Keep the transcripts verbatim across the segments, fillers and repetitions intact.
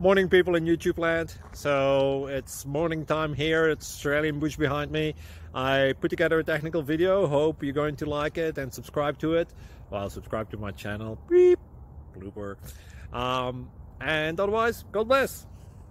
Morning, people in YouTube land. So it's morning time here. It's Australian bush behind me. I put together a technical video. Hope you're going to like it and subscribe to it. Well, subscribe to my channel. Beep. Blooper. Um, and otherwise, God bless.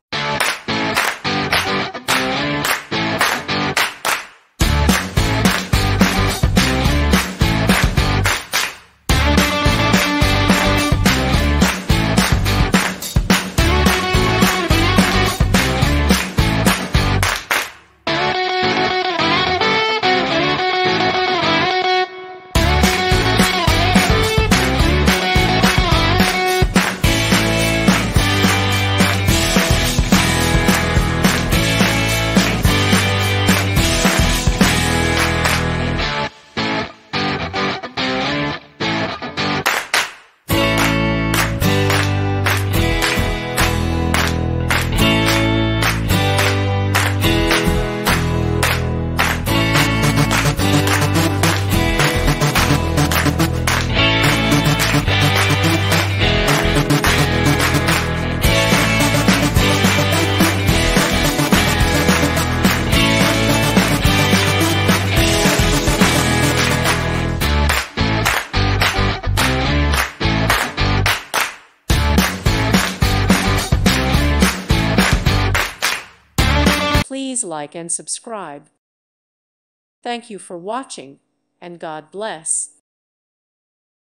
Please like and subscribe. Thank you for watching, and God bless.